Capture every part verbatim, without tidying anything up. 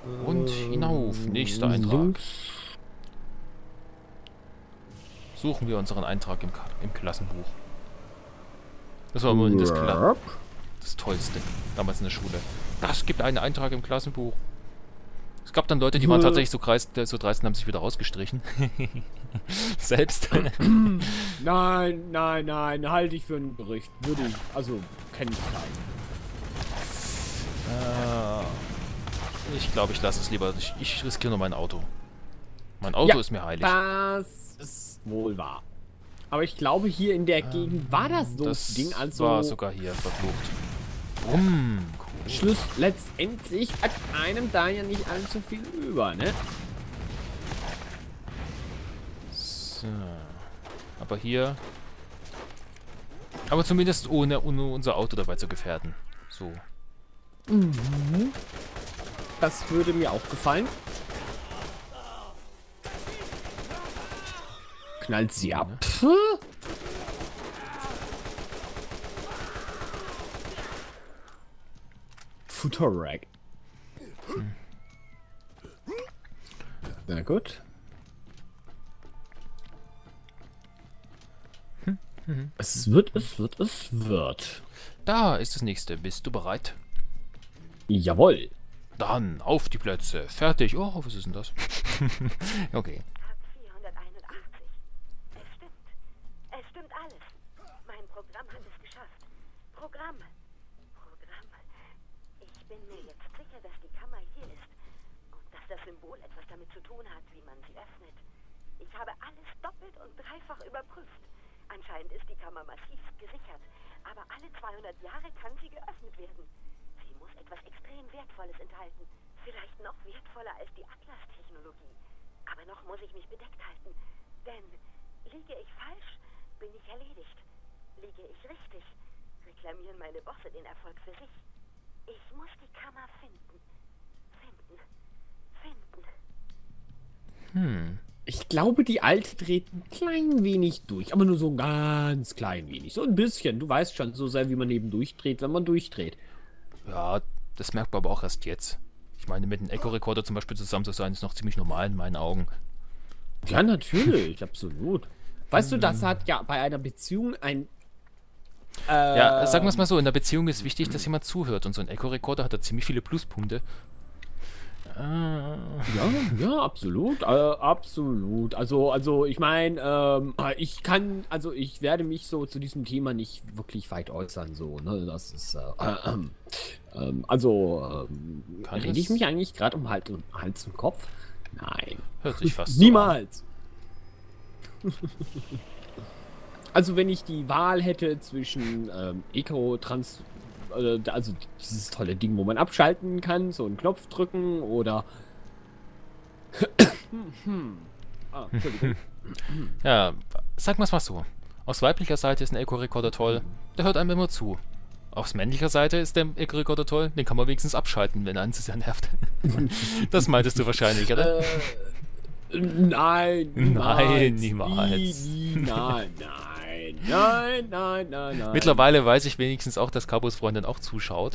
Und hinauf. Nächster Eintrag. Links. Suchen wir unseren Eintrag im, Ka im Klassenbuch. Das war immerhin das, Kla das Tollste. Damals in der Schule. Das gibt einen Eintrag im Klassenbuch. Es gab dann Leute, die waren tatsächlich so, kreis, so dreist und haben sich wieder rausgestrichen. Selbst. Nein, nein, nein, halte ich für einen Bericht. Würde ich, also, kenne ich keinen. Äh, ich glaube, ich lasse es lieber. Ich, ich riskiere nur mein Auto. Mein Auto Ja, ist mir heilig. Das ist wohl wahr. Aber ich glaube, hier in der ähm, Gegend war das so das Ding. Also war sogar hier verflucht. Bumm. Cool. Schluss, letztendlich hat einem da ja nicht allzu viel über, ne? So. Aber hier... Aber zumindest ohne, ohne unser Auto dabei zu gefährden. So. Mhm. Das würde mir auch gefallen. Knallt sie ab. Ja. Futterrack. Hm. Na gut. Hm. Mhm. Es wird, es wird, es wird. Da ist das nächste. Bist du bereit? Jawohl. Dann auf die Plätze. Fertig. Oh, was ist denn das? Okay. vierhunderteinundachtzig. Es stimmt. Es stimmt alles. Mein Programm hat es geschafft. Programm. Programm. Ich bin mir jetzt sicher, dass die Kammer hier ist. Und dass das Symbol etwas damit zu tun hat, wie man sie öffnet. Ich habe alles doppelt und dreifach überprüft. Anscheinend ist die Kammer massiv gesichert. Aber alle zweihundert Jahre kann sie geöffnet werden. Sie muss etwas extrem Wertvolles enthalten. Vielleicht noch wertvoller als die Atlas-Technologie. Aber noch muss ich mich bedeckt halten. Denn liege ich falsch, bin ich erledigt. Liege ich richtig, reklamieren meine Bosse den Erfolg für sich. Ich muss die Kammer finden. Finden. Finden. Hm. Ich glaube, die Alte dreht ein klein wenig durch. Aber nur so ein ganz klein wenig. So ein bisschen. Du weißt schon, so sehr wie man eben durchdreht, wenn man durchdreht. Ja, das merkt man aber auch erst jetzt. Ich meine, mit einem Echo-Rekorder zum Beispiel zusammen zu sein, ist noch ziemlich normal in meinen Augen. Ja, natürlich. Absolut. Weißt du, das hat ja bei einer Beziehung ein... Äh, ja, sagen wir es mal so, in der Beziehung ist wichtig, dass jemand zuhört. Und so ein Echo-Rekorder hat da ziemlich viele Pluspunkte. Ja, ja, absolut, äh, absolut. Also, also ich meine, ähm, ich kann, also ich werde mich so zu diesem Thema nicht wirklich weit äußern, so, ne, das ist, äh, äh, äh, also, ähm, rede ich mich eigentlich gerade um Hals und, Hals und Kopf? Nein. Hört sich fast Niemals. So an. Also, wenn ich die Wahl hätte zwischen ähm, Eco-Trans... Also dieses tolle Ding, wo man abschalten kann, so einen Knopf drücken oder... ah, Entschuldigung. Ja, sag mal's mal so. Aus weiblicher Seite ist ein Echo-Rekorder toll, der hört einem immer zu. Aus männlicher Seite ist der Echo-Rekorder toll, den kann man wenigstens abschalten, wenn eins sehr nervt. Das meintest du wahrscheinlich, oder? Äh, nein, niemals. Nein, niemals. Nie, nie, nein, nein. Nein, nein, nein, nein. Mittlerweile weiß ich wenigstens auch, dass Cabos Freundin auch zuschaut.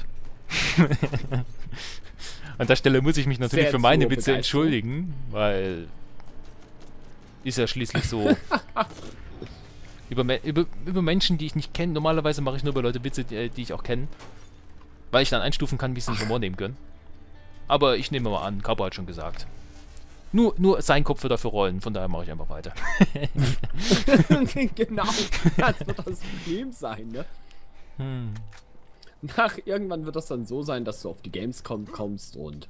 An der Stelle muss ich mich natürlich Sehr für meine zur Witze Begeisterung. entschuldigen, weil ist ja schließlich so über, Me über, über Menschen, die ich nicht kenne. Normalerweise mache ich nur über Leute Witze, die, die ich auch kenne, weil ich dann einstufen kann, wie sie den Humor nehmen können. Aber ich nehme mal an, Cabo hat schon gesagt. Nur, nur sein Kopf wird dafür rollen, von daher mache ich einfach weiter. Genau, das wird das Problem sein, ne? Hm. Nach irgendwann wird das dann so sein, dass du auf die Gamescom kommst und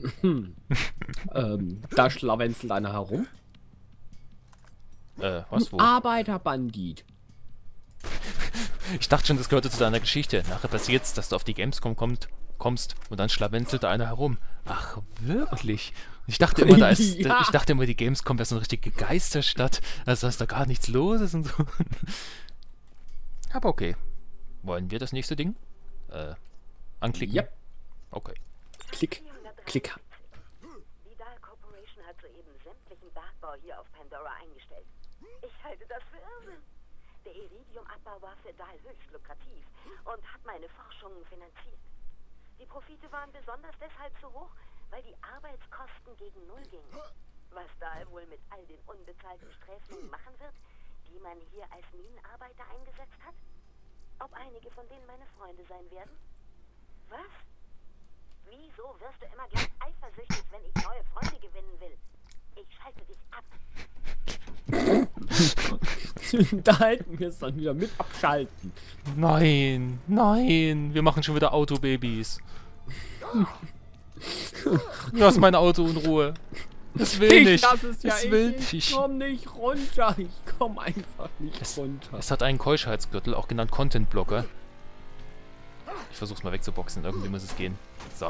ähm, da schlawenzelt einer herum. Äh, was, wo? Arbeiterbandit. Ich dachte schon, das gehörte zu deiner Geschichte. Nachher passiert's, dass du auf die Gamescom kommt, kommst und dann schlawenzelt da einer herum. Ach, wirklich? Ich dachte immer, da ist, Ja. ich dachte immer, die Gamescom wäre so eine richtige Geisterstadt, also dass da gar nichts los ist und so. Aber okay. Wollen wir das nächste Ding? Äh, anklicken? Ja. Okay. Klick, klick. Vidal Corporation hat soeben sämtlichen Bergbau hier auf Pandora eingestellt. Ich halte das für Irrsinn. Der Iridiumabbau war für Dahl höchst lukrativ und hat meine Forschungen finanziert. Die Profite waren besonders deshalb so hoch, weil die Arbeitskosten gegen Null gingen. Was Dahl wohl mit all den unbezahlten Sträflingen machen wird, die man hier als Minenarbeiter eingesetzt hat? Ob einige von denen meine Freunde sein werden? Was? Wieso wirst du immer gleich eifersüchtig, wenn ich neue Freunde gewinnen will? Ich schalte dich ab. Da halten wir es dann wieder mit abschalten. Nein, nein, wir machen schon wieder Autobabys. Lass mein Auto in Ruhe. Es will Ich nicht. lass es ja, es ich, will ich nicht. komm nicht runter. Ich komm einfach nicht Es, runter. es hat einen Keuschheitsgürtel, auch genannt Content-Blocker. Ich versuch's mal wegzuboxen, irgendwie muss es gehen. So.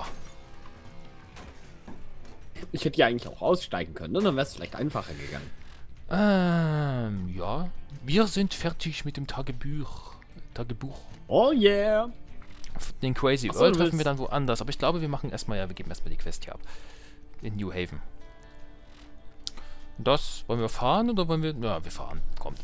Ich hätte ja eigentlich auch aussteigen können, ne? Dann wäre es vielleicht einfacher gegangen. Ähm, ja. Wir sind fertig mit dem Tagebuch. Tagebuch. Oh yeah. Den Crazy Ach so, Earl du treffen wir willst- dann woanders. Aber ich glaube, wir machen erstmal, ja, wir geben erstmal die Quest hier ab. In New Haven. Das, wollen wir fahren oder wollen wir... Ja, wir fahren. Kommt.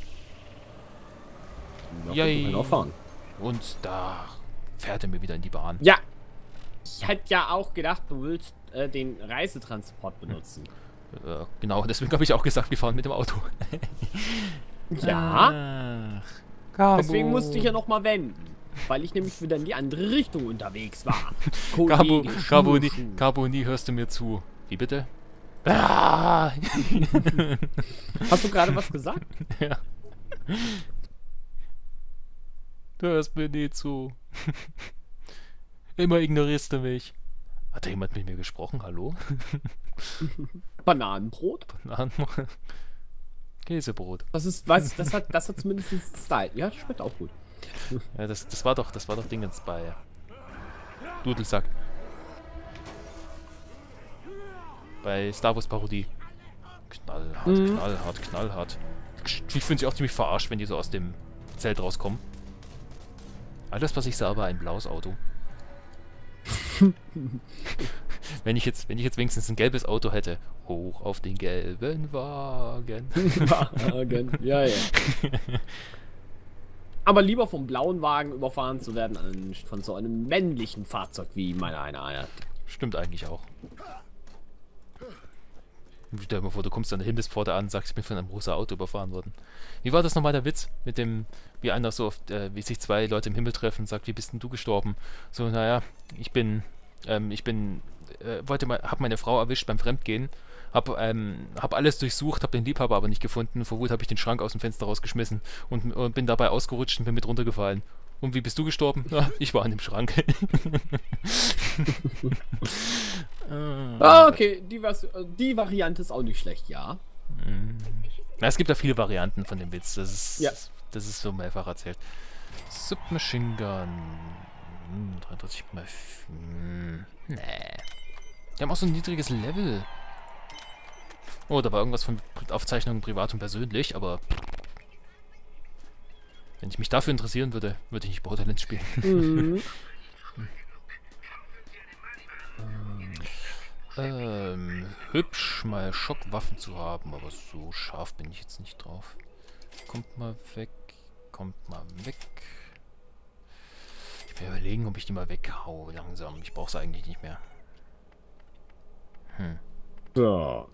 Ja, Yay. wir können auch fahren. Und da fährt er mir wieder in die Bahn. Ja. Ich hätte ja auch gedacht, du willst äh, den Reisetransport benutzen. Äh, genau, deswegen habe ich auch gesagt, wir fahren mit dem Auto. Ja. Ach, Gabo. Deswegen musste ich ja nochmal wenden. Weil ich nämlich wieder in die andere Richtung unterwegs war. Gabo, Kollege Gabo, nie, Schmufu. Gabo, nie hörst du mir zu. Wie bitte? Ah! Hast du gerade was gesagt? Ja. Du hörst mir nie zu. Immer ignorierst du mich. Hat da jemand mit mir gesprochen? Hallo? Bananenbrot? Bananen- Käsebrot. Das ist, weiß, das hat, das hat zumindest einen Style. Ja, schmeckt auch gut. Ja, das, das war doch, das war doch Dingens bei Dudelsack. Bei Star Wars Parodie. Knallhart, Mhm. knallhart, knallhart. Die fühlen sich auch ziemlich verarscht, wenn die so aus dem Zelt rauskommen. Alles, was ich sah, war ein blaues Auto. wenn ich jetzt, wenn ich jetzt wenigstens ein gelbes Auto hätte. Hoch auf den gelben Wagen. Wagen. Ja, ja. Aber lieber vom blauen Wagen überfahren zu werden, als von so einem männlichen Fahrzeug wie meiner einer hat. Stimmt eigentlich auch. Stell dir mal vor, du kommst an der Himmelspforte an und sagst, ich bin von einem rosa Auto überfahren worden. Wie war das nochmal der Witz? Mit dem, wie einer so oft, äh, wie sich zwei Leute im Himmel treffen und sagt, wie bist denn du gestorben? So, naja, ich bin, ähm, ich bin, äh, wollte mal, hab meine Frau erwischt beim Fremdgehen, hab, ähm, hab alles durchsucht, hab den Liebhaber aber nicht gefunden. Vor Wut habe ich den Schrank aus dem Fenster rausgeschmissen und, und bin dabei ausgerutscht und bin mit runtergefallen. Und wie bist du gestorben? Ja, ich war an dem Schrank. Ah, okay, die, Vers die Variante ist auch nicht schlecht, ja. Na, es gibt da viele Varianten von dem Witz. Das ist, Ja. das ist so mehrfach erzählt. Submachine Gun. Hm, dreiunddreißig mal vier. Hm, nee. Die haben auch so ein niedriges Level. Oh, da war irgendwas von Aufzeichnungen privat und persönlich, aber wenn ich mich dafür interessieren würde, würde ich nicht Borderlands spielen. Mhm. Ähm, hübsch mal Schockwaffen zu haben, aber so scharf bin ich jetzt nicht drauf. Kommt mal weg, kommt mal weg. Ich will überlegen, ob ich die mal weghau langsam. Ich brauche sie eigentlich nicht mehr. Hm. So.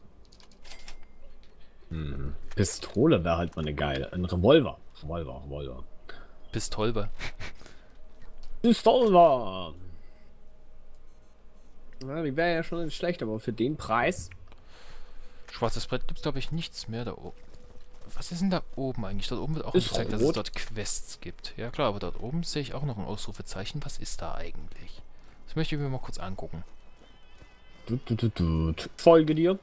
Hm. Pistole wäre halt mal eine geile. Ein Revolver. Revolver, Revolver. Pistolver. Pistolver! Ja, die wäre ja schon nicht schlecht, aber für den Preis. Schwarzes Brett gibt es, glaube ich, nichts mehr da oben. Was ist denn da oben eigentlich? Dort oben wird auch Ist gezeigt, dass es rot. dort Quests gibt. Ja klar, aber dort oben sehe ich auch noch ein Ausrufezeichen. Was ist da eigentlich? Das möchte ich mir mal kurz angucken. Du, du, du, du. Folge dir.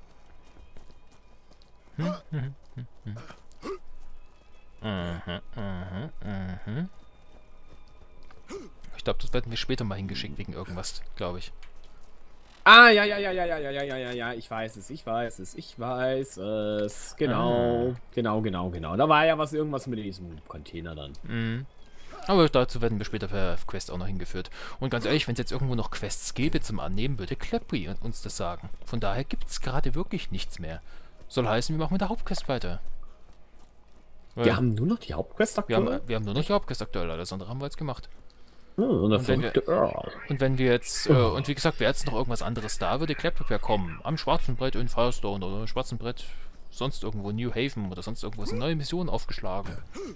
Mhm, mhm, mhm. Ich glaube, das werden wir später mal hingeschickt wegen irgendwas, glaube ich. Ah, ja, ja, ja, ja, ja, ja, ja, ja, ja, ja, ich weiß es, ich weiß es, ich weiß es. Genau, Ah. genau, genau, genau. Da war ja was, irgendwas mit diesem Container dann. Mhm. Aber dazu werden wir später per Quest auch noch hingeführt. Und ganz ehrlich, wenn es jetzt irgendwo noch Quests gäbe zum Annehmen, würde Clapry uns das sagen. Von daher gibt es gerade wirklich nichts mehr. Soll heißen, wir machen mit der Hauptquest weiter. Weil Wir haben nur noch die Hauptquest wir aktuell? haben, wir haben nur noch die Hauptquest aktuell, alles andere haben wir jetzt gemacht. Hm, und, Und wenn, wir, Earl. und wenn wir jetzt, äh, und wie gesagt, wäre jetzt noch irgendwas anderes da, würde Claptrap ja kommen. Am schwarzen Brett in Firestone oder am schwarzen Brett sonst irgendwo in New Haven oder sonst irgendwo ist eine neue Mission aufgeschlagen.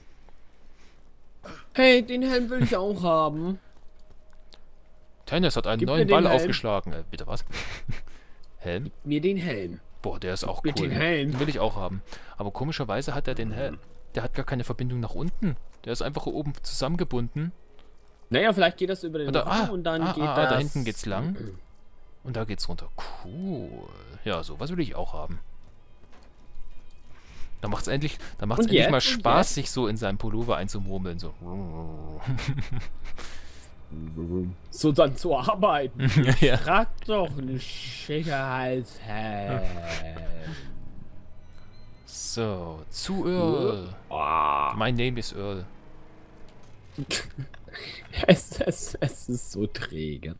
Hey, den Helm will ich auch haben. Tennis hat einen Gib mir neuen den Ball Helm. aufgeschlagen. Äh, bitte was? Helm? Mir den Helm. Boah, der ist auch Mit cool. den Helm. Den will ich auch haben. Aber komischerweise hat er den Helm. Der hat gar keine Verbindung nach unten. Der ist einfach oben zusammengebunden. Naja, vielleicht geht das über den Und da, Raum ah, und dann ah, geht ah, das... da hinten geht's lang. Und da geht's runter. Cool. Ja, sowas will ich auch haben. Da macht's endlich, da macht's Und endlich jetzt? mal Und Spaß, jetzt? sich so in seinem Pullover einzumurmeln. So. So dann zu arbeiten. Ja. Trag doch eine Sicherheitshelm. So, zu Earl. Oh, My name is Earl. es, es, es ist so träge.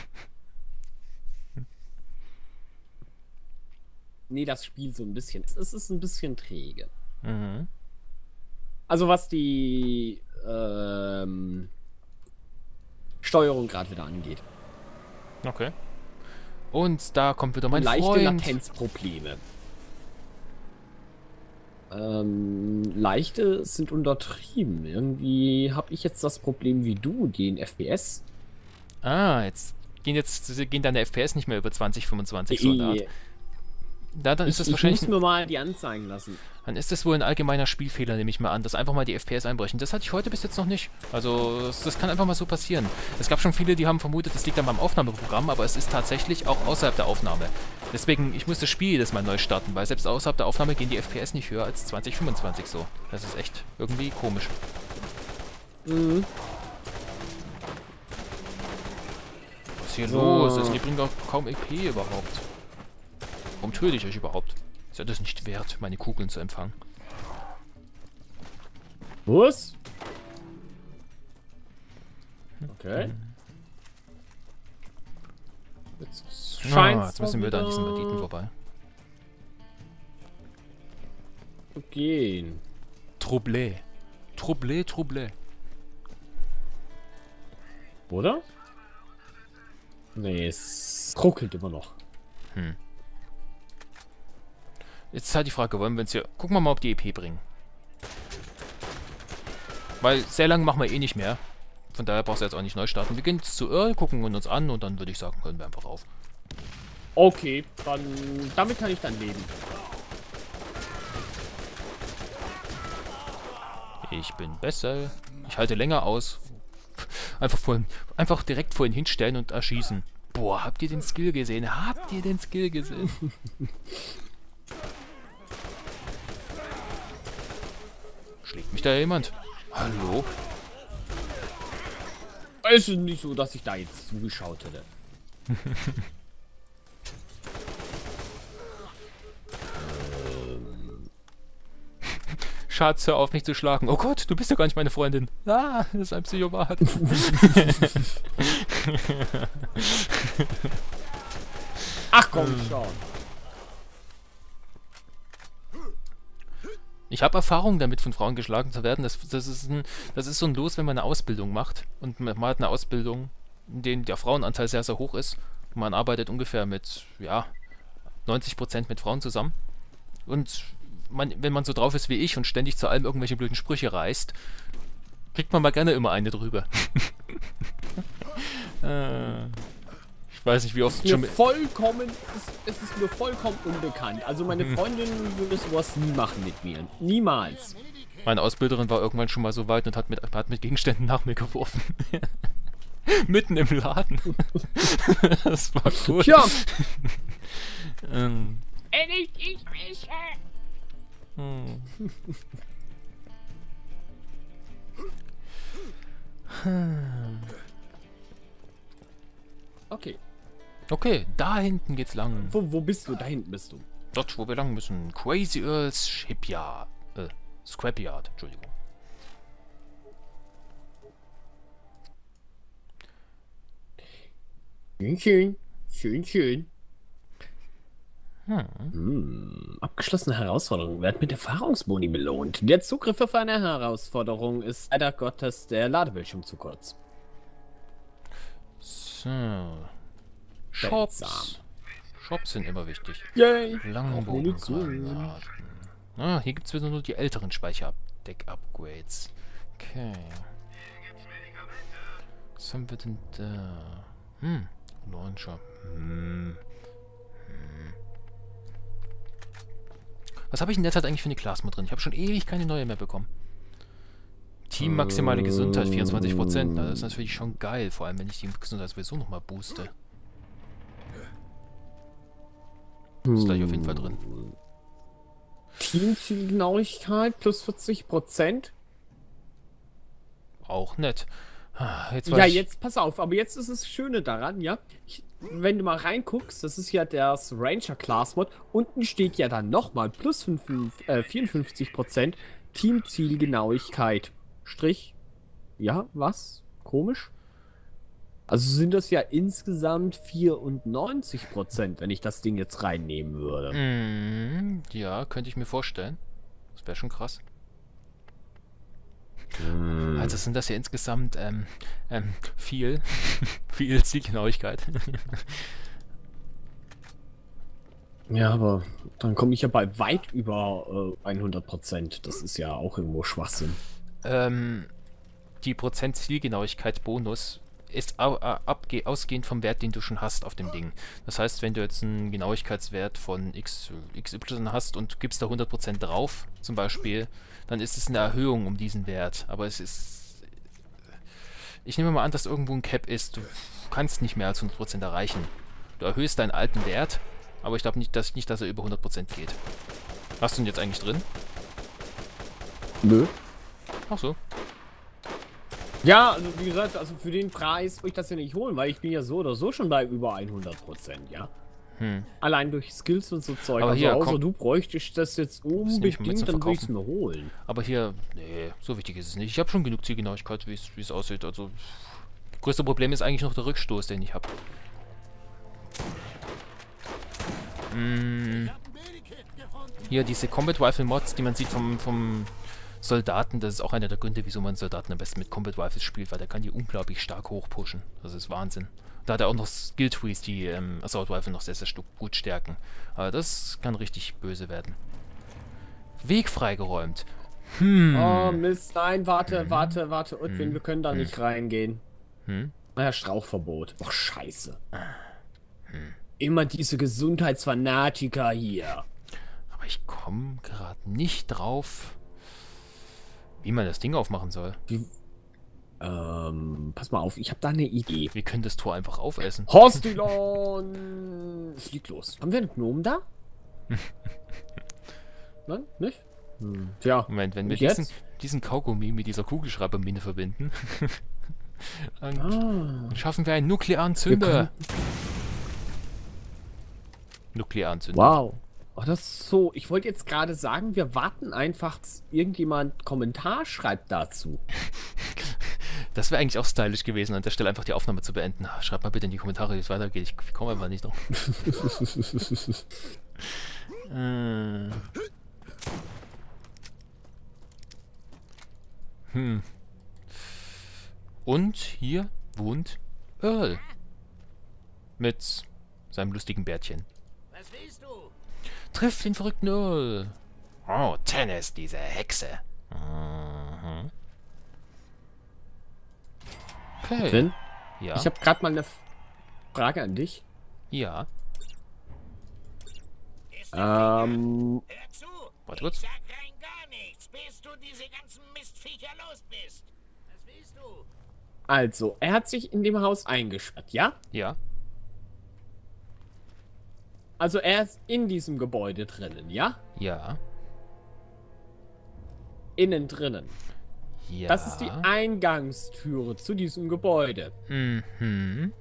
Nee, das Spiel so ein bisschen. Es ist ein bisschen träge. Mhm. Also was die ähm, Steuerung gerade wieder angeht. Okay. Und da kommt wieder mein Leichte Freund. Latenzprobleme. Ähm, leichte sind untertrieben. Irgendwie habe ich jetzt das Problem wie du, den F P S. Ah, jetzt gehen jetzt gehen deine F P S nicht mehr über zwanzig, fünfundzwanzig Soldat. Ich, Da, dann ist das ich wahrscheinlich. muss mir mal die anzeigen lassen. Dann ist das wohl ein allgemeiner Spielfehler, nehme ich mal an, dass einfach mal die F P S einbrechen. Das hatte ich heute bis jetzt noch nicht. Also, das, das kann einfach mal so passieren. Es gab schon viele, die haben vermutet, das liegt dann beim Aufnahmeprogramm, aber es ist tatsächlich auch außerhalb der Aufnahme. Deswegen, ich muss das Spiel jedes Mal neu starten, weil selbst außerhalb der Aufnahme gehen die F P S nicht höher als zwanzig, fünfundzwanzig so. Das ist echt irgendwie komisch. Mhm. Was ist hier So. los? Also, die bringen doch kaum E P überhaupt. Warum töte ich euch überhaupt? Ist ja das nicht wert, meine Kugeln zu empfangen. Was? Okay. Jetzt Ah, scheint jetzt müssen wir da an diesen Banditen vorbei. zu gehen. Troublé. Troublé, troublé. Oder? Nee, es ruckelt immer noch. Hm. Jetzt ist halt die Frage, wollen wir uns hier... Gucken wir mal, ob die E P bringen. Weil sehr lange machen wir eh nicht mehr. Von daher brauchst du jetzt auch nicht neu starten. Wir gehen jetzt zu Earl, gucken uns an und dann würde ich sagen, können wir einfach auf. Okay, dann damit kann ich dann leben. Ich bin besser. Ich halte länger aus. Einfach vorhin, einfach direkt vorhin hinstellen und erschießen. Boah, habt ihr den Skill gesehen? Habt ihr den Skill gesehen? Schlägt mich da jemand? Hallo? Es ist nicht so, dass ich da jetzt zugeschaut hätte. Schatz, hör auf mich zu schlagen. Oh Gott, du bist ja gar nicht meine Freundin. Ah, das ist ein Psychopath. Ach komm schon. Ich habe Erfahrung damit, von Frauen geschlagen zu werden. Das, das, ist ein, das ist so ein Los, wenn man eine Ausbildung macht. Und man hat eine Ausbildung, in der der Frauenanteil sehr, sehr hoch ist. Man arbeitet ungefähr mit, ja, neunzig Prozent mit Frauen zusammen. Und man, wenn man so drauf ist wie ich und ständig zu allem irgendwelche blöden Sprüche reißt, kriegt man mal gerne immer eine drüber. äh, ich weiß nicht, wie oft Mir schon... mit- vollkommen, es, es ist mir vollkommen unbekannt. Also meine Freundin würde sowas nie machen mit mir. Niemals. Meine Ausbilderin war irgendwann schon mal so weit und hat mit, hat mit Gegenständen nach mir geworfen. Mitten im Laden. Das war cool. Tja. ähm, Wenn ich dich wische. hm. Okay. Okay, da hinten geht's lang. Wo, wo bist du? Da hinten bist du. Dort, wo wir lang müssen. Crazy Earls Shipyard. Äh, Scrapyard, Entschuldigung. Schön, schön. Schön, schön. Hm. Hm, abgeschlossene Herausforderung wird mit Erfahrungsboni belohnt. Der Zugriff auf eine Herausforderung ist leider Gottes der Ladebildschirm zu kurz. So. Shops. Seltsam. Shops sind immer wichtig. Yay! Langbogengranaten. Ah, hier gibt es wieder nur die älteren Speicherdeck-Upgrades. Okay. Was haben wir denn da? Hm, Launcher. Hm. Hm. Was habe ich in der Zeit eigentlich für eine Class mit drin? Ich habe schon ewig keine neue mehr bekommen. Team maximale Gesundheit, vierundzwanzig Prozent. Das ist natürlich schon geil, vor allem wenn ich die Gesundheit sowieso nochmal booste. Ist gleich auf jeden Fall drin. Teamzielgenauigkeit plus vierzig Prozent. Auch nett. Jetzt Ja, ich jetzt pass auf, aber jetzt ist das Schöne daran, ja. Ich, wenn du mal reinguckst, das ist ja das Ranger Class Mod. Unten steht ja dann nochmal plus vierundfünfzig Prozent Teamzielgenauigkeit. Strich. Ja, was? Komisch. Also sind das ja insgesamt vierundneunzig Prozent, wenn ich das Ding jetzt reinnehmen würde. Mm, ja, könnte ich mir vorstellen. Das wäre schon krass. Mm. Also sind das ja insgesamt ähm, ähm, viel, viel Zielgenauigkeit. Ja, aber dann komme ich ja bei weit über äh, hundert Prozent. Das ist ja auch irgendwo Schwachsinn. ähm, die Prozent Zielgenauigkeit Bonus ist au abge ausgehend vom Wert, den du schon hast auf dem Ding. Das heißt, wenn du jetzt einen Genauigkeitswert von X, X Y hast und gibst da hundert Prozent drauf, zum Beispiel, dann ist es eine Erhöhung um diesen Wert. Aber es ist... Ich nehme mal an, dass irgendwo ein Cap ist. Du kannst nicht mehr als hundert Prozent erreichen. Du erhöhst deinen alten Wert, aber ich glaube nicht, dass, nicht, dass er über hundert Prozent geht. Hast du ihn jetzt eigentlich drin? Nö. Ach so. Ja, also wie gesagt, also für den Preis würde ich das ja nicht holen, weil ich bin ja so oder so schon bei über hundert Prozent, ja. Hm. Allein durch Skills und so Zeug. Aber also hier, außer komm. du bräuchtest das jetzt nehme ich mal mit unbedingt, zum dann würde ich es Verkaufen. mir holen. Aber hier, nee, so wichtig ist es nicht. Ich habe schon genug Zielgenauigkeit, wie es aussieht. Also, das größte Problem ist eigentlich noch der Rückstoß, den ich habe. Mm. Hier diese Combat Rifle Mods, die man sieht vom, vom Soldaten, das ist auch einer der Gründe, wieso man Soldaten am besten mit Combat Rifles spielt, weil der kann die unglaublich stark hochpushen. Das ist Wahnsinn. Da hat er auch noch Skill Trees, die ähm, Assault Rifle noch sehr, sehr gut stärken. Aber das kann richtig böse werden. Weg freigeräumt. Hm. Oh Mist, nein, warte, warte, warte, Udwin, Hm. wir können da Hm. nicht reingehen. Hm. Naja, Strauchverbot. Ach, scheiße. Hm. Immer diese Gesundheitsfanatiker hier. Aber ich komme gerade nicht drauf, wie man das Ding aufmachen soll. Die, ähm, pass mal auf, ich habe da eine Idee. Wir können das Tor einfach aufessen. Hostilon! Flieg los. Haben wir einen Gnomen da? Nein, nicht? Hm. Tja, Moment, wenn wir und diesen, jetzt? diesen Kaugummi mit dieser Kugelschreibermine verbinden, dann Ah, schaffen wir einen nuklearen wir Zünder. Nuklearen Zünder. wow. Oh, das ist so. Ich wollte jetzt gerade sagen, wir warten einfach, dass irgendjemand Kommentar schreibt dazu. Das wäre eigentlich auch stylisch gewesen, an der Stelle einfach die Aufnahme zu beenden. Schreibt mal bitte in die Kommentare, wie es weitergeht. Ich komme einfach nicht noch. äh. Hm. Und hier wohnt Earl. Mit seinem lustigen Bärtchen. Was willst du? Trifft den verrückten Earl. Oh, Tennis, diese Hexe. Mhm. Okay. Finn, Ja. ich habe gerade mal eine Frage an dich. Ja. Ist Ähm, Hör zu! Warte kurz. Ich sag rein gar nichts, bis du diese ganzen Mistviecher los bist. Was willst du? also, er hat sich in dem Haus eingesperrt, ja? Ja. Also, er ist in diesem Gebäude drinnen, ja? Ja. Innen drinnen. Ja. Das ist die Eingangstüre zu diesem Gebäude. Mhm.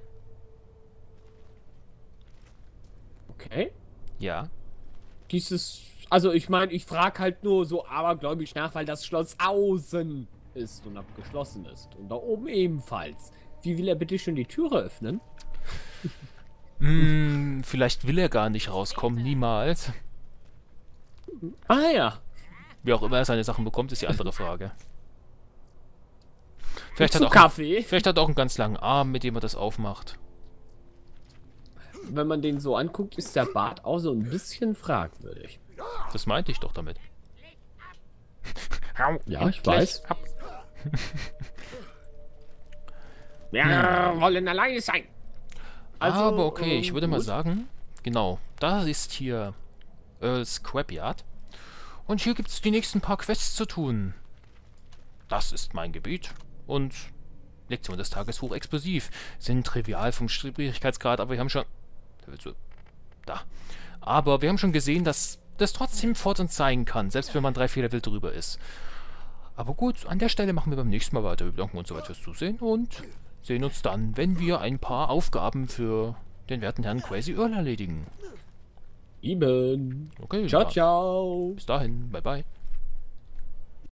Okay. Ja. Dieses, also ich meine, ich frage halt nur so abergläubisch nach, weil das Schloss außen ist und abgeschlossen ist. Und da oben ebenfalls. Wie will er bitte schon die Türe öffnen? Hm, vielleicht will er gar nicht rauskommen, niemals. Ah ja. Wie auch immer er seine Sachen bekommt, ist die andere Frage. Vielleicht hat, Zu er auch, einen- Kaffee. vielleicht hat er auch einen ganz langen Arm, mit dem er das aufmacht. wenn man den so anguckt, ist der Bart auch so ein bisschen fragwürdig. Das meinte ich doch damit. Ja, ich weiß. Wir wollen alleine sein. Also, Aber okay, ich ähm, würde mal gut. sagen, genau, da ist hier Earl's Scrapyard. Und hier gibt es die nächsten paar Quests zu tun. Das ist mein Gebiet. Und Lektion des Tages hochexplosiv. Sind trivial vom Schwierigkeitsgrad, aber wir haben schon... Da. Aber wir haben schon gesehen, dass das trotzdem fort uns zeigen kann, selbst wenn man drei, vier Level drüber ist. Aber gut, an der Stelle machen wir beim nächsten Mal weiter. Wir bedanken uns soweit fürs Zusehen und sehen uns dann, wenn wir ein paar Aufgaben für den werten Herrn Crazy Earl erledigen. Eben. Okay, Ciao, dann ciao. bis dahin. Bye, bye.